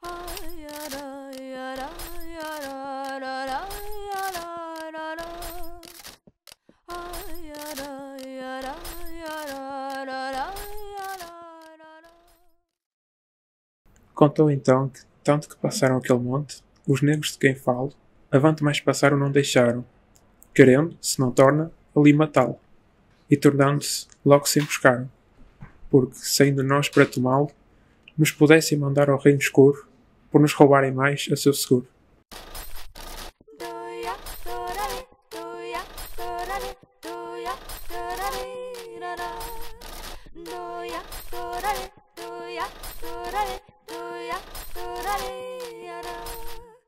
Contou então que, tanto que passaram aquele monte, os negros de quem falo, avante mais passaram não deixaram, querendo, se não torna, ali matá-lo, e tornando-se, logo se emboscaram, porque, saindo nós para tomá-lo, nos pudessem mandar ao reino escuro, por nos roubarem mais a seu seguro. Do ya,